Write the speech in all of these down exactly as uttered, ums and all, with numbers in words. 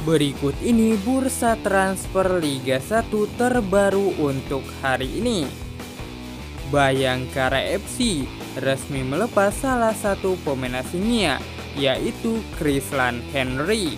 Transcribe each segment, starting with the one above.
Berikut ini bursa transfer Liga satu terbaru untuk hari ini. Bayangkara F C resmi melepas salah satu pemain asingnya, yaitu Christian Henry.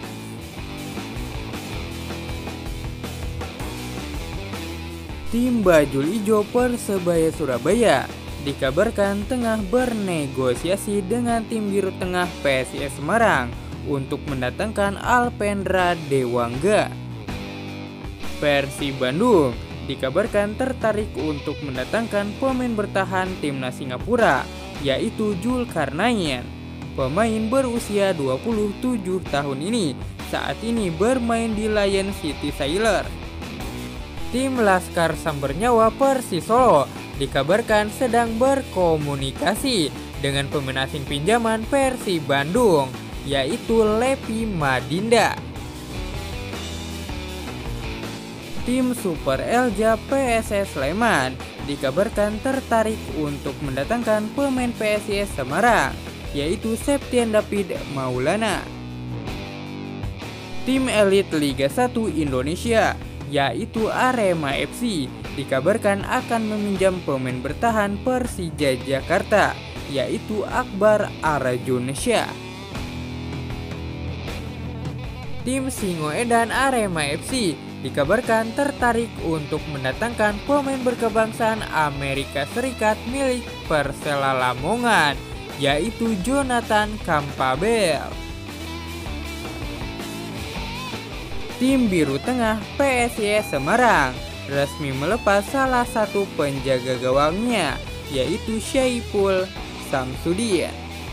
Tim Bajul Ijo Persebaya Surabaya dikabarkan tengah bernegosiasi dengan tim biru tengah P S I S Semarang untuk mendatangkan Alpendra Dewangga. Persib Bandung dikabarkan tertarik untuk mendatangkan pemain bertahan timnas Singapura, yaitu Zulkarnain. Pemain berusia dua puluh tujuh tahun ini saat ini bermain di Lion City Sailor. Tim Laskar Sambernyawa Persis Solo dikabarkan sedang berkomunikasi dengan pemain asing pinjaman Persib Bandung, yaitu Levi Madinda. Tim Super Elja P S S Sleman dikabarkan tertarik untuk mendatangkan pemain P S I S Semarang, yaitu Septian David Maulana. Tim elit Liga satu Indonesia, yaitu Arema F C, dikabarkan akan meminjam pemain bertahan Persija Jakarta, yaitu Akbar Arjunsyah. Tim Singoedan Arema F C dikabarkan tertarik untuk mendatangkan pemain berkebangsaan Amerika Serikat milik Persela Lamongan, yaitu Jonathan Campbell. Tim biru tengah P S I S Semarang resmi melepas salah satu penjaga gawangnya, yaitu Syaiful Samsudin.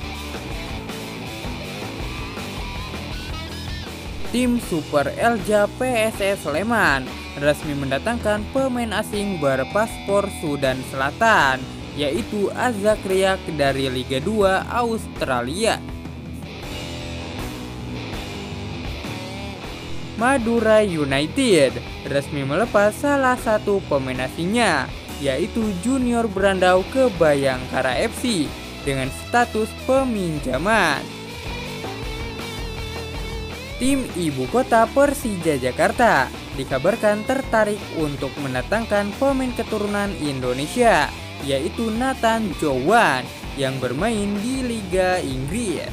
Tim Super Elja P S S Sleman resmi mendatangkan pemain asing berpaspor Sudan Selatan, yaitu Azak Riak dari Liga dua Australia. Madura United resmi melepas salah satu pemain asingnya, yaitu Junior Brandau ke Bayangkara F C dengan status peminjaman. Tim Ibu Kota Persija Jakarta dikabarkan tertarik untuk mendatangkan pemain keturunan Indonesia, yaitu Nathan Jowan yang bermain di Liga Inggris.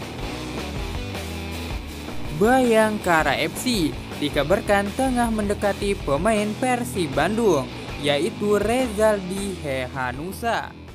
Bayangkara F C dikabarkan tengah mendekati pemain Persib Bandung, yaitu Rezaldi Hehanusa.